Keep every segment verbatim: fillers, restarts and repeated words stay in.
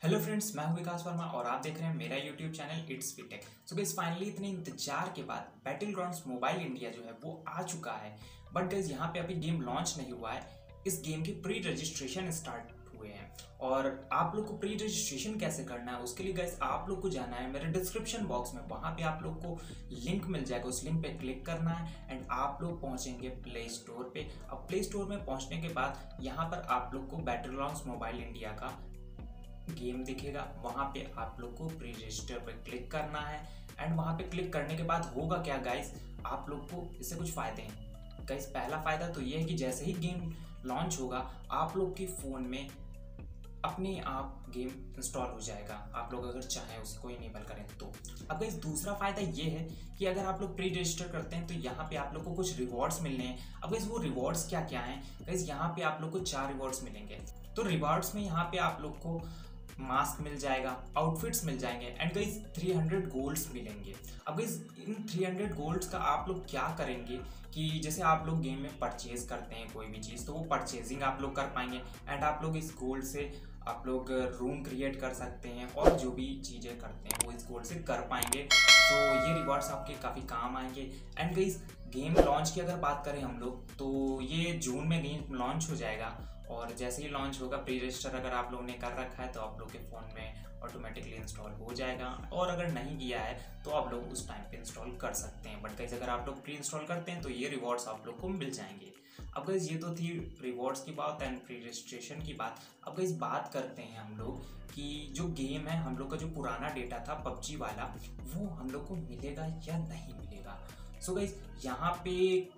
Hello friends, मैं हूं विकास वर्मा और आप देख रहे हैं मेरा YouTube channel it's VTech. So guys finally इतने इंतजार के बाद बैटल ग्राउंड्स मोबाइल इंडिया जो है वो आ चुका है। बट गाइस यहाँ पे अभी गेम लॉन्च नहीं हुआ है। इस गेम के प्री रजिस्ट्रेशन स्टार्ट हुए हैं और आप लोग को प्री रजिस्ट्रेशन कैसे करना है उसके लिए गाइस आप लोग को जाना है मेरे डिस्क्रिप्शन बॉक्स में। वहाँ पे आप लोग को लिंक मिल जाएगा, उस लिंक पे क्लिक करना है एंड आप लोग पहुँचेंगे प्ले स्टोर पे। अब प्ले स्टोर में पहुँचने के बाद यहाँ पर आप लोग को बैटल ग्राउंड्स मोबाइल इंडिया का गेम दिखेगा। वहाँ पे आप लोग को प्री रजिस्टर पे क्लिक करना है एंड वहाँ पे क्लिक करने के बाद होगा क्या गाइस, आप लोग को इससे कुछ फ़ायदे हैं गाइस। पहला फ़ायदा तो ये है कि जैसे ही गेम लॉन्च होगा आप लोग के फ़ोन में अपने आप गेम इंस्टॉल हो जाएगा, आप लोग अगर चाहें उसको इनेबल करें तो। अब गाइस दूसरा फ़ायदा ये है कि अगर आप लोग प्री रजिस्टर करते हैं तो यहाँ पे आप लोग को कुछ रिवॉर्ड्स मिलने हैं। अब गाइस वो रिवॉर्ड्स क्या क्या हैं गाइस, यहाँ पे आप लोग को चार रिवॉर्ड्स मिलेंगे। तो रिवॉर्ड्स में यहाँ पे आप लोग को मास्क मिल जाएगा, आउटफिट्स मिल जाएंगे and guys three hundred golds मिलेंगे। अब गाइस इन थ्री हंड्रेड गोल्ड्स का आप लोग क्या करेंगे कि जैसे आप लोग गेम में परचेज करते हैं कोई भी चीज़ तो वो परचेजिंग आप लोग कर पाएंगे एंड आप लोग इस गोल्ड से आप लोग रूम क्रिएट कर सकते हैं और जो भी चीज़ें करते हैं वो इस गोल्ड से कर पाएंगे। तो ये रिवॉर्ड्स आपके काफ़ी काम आएंगे। एंड गाइस गेम लॉन्च की अगर बात करें हम लोग तो ये जून में गेम लॉन्च हो जाएगा और जैसे ही लॉन्च होगा प्री रजिस्टर अगर आप लोगों ने कर रखा है तो आप लोग के फ़ोन में ऑटोमेटिकली इंस्टॉल हो जाएगा और अगर नहीं किया है तो आप लोग उस टाइम पे इंस्टॉल कर सकते हैं। बट गाइस अगर आप लोग प्री इंस्टॉल करते हैं तो ये रिवॉर्ड्स आप लोग को मिल जाएंगे। अब गाइस ये तो थी रिवॉर्ड्स की बात एंड प्री रजिस्ट्रेशन की बात। अब गाइस बात करते हैं हम लोग कि जो गेम है हम लोग का जो पुराना डेटा था पबजी वाला वो हम लोग को मिलेगा या नहीं मिलेगा। सो गाइस यहाँ पे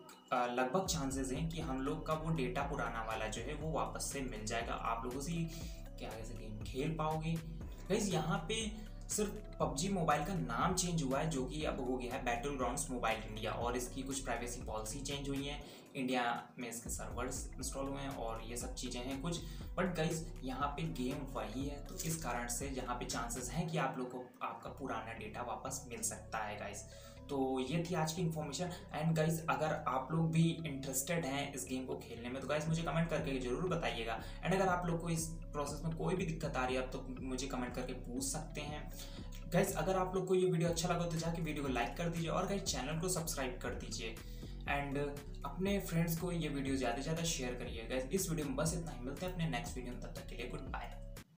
लगभग चांसेस हैं कि हम लोग का वो डेटा पुराना वाला जो है वो वापस से मिल जाएगा, आप लोगों से क्या कैसे गेम खेल पाओगे। गाइस यहाँ पे सिर्फ पबजी मोबाइल का नाम चेंज हुआ है जो कि अब हो गया है बैटल ग्राउंड्स मोबाइल इंडिया और इसकी कुछ प्राइवेसी पॉलिसी चेंज हुई है, इंडिया में इसके सर्वर्स इंस्टॉल हुए हैं और ये सब चीज़ें हैं कुछ। बट गाइस यहाँ पे गेम वही है तो इस कारण से यहाँ पे चांसेस हैं कि आप लोग को आपका पुराना डेटा वापस मिल सकता है गाइस। तो ये थी आज की इन्फॉर्मेशन एंड गाइस अगर आप लोग भी इंटरेस्टेड हैं इस गेम को खेलने में तो गाइस मुझे कमेंट करके ज़रूर बताइएगा। एंड अगर आप लोग को इस प्रोसेस में कोई भी दिक्कत आ रही है तो मुझे कमेंट करके पूछ सकते हैं। गाइस अगर आप लोग को ये वीडियो अच्छा लगा तो जाके वीडियो को लाइक कर दीजिए और गाइस चैनल को सब्सक्राइब कर दीजिए एंड अपने फ्रेंड्स को ये वीडियो ज़्यादा से ज़्यादा शेयर करिए। गाइस इस वीडियो में बस इतना ही, मिलते हैं अपने नेक्स्ट वीडियो में, तब तक के लिए गुड बाय।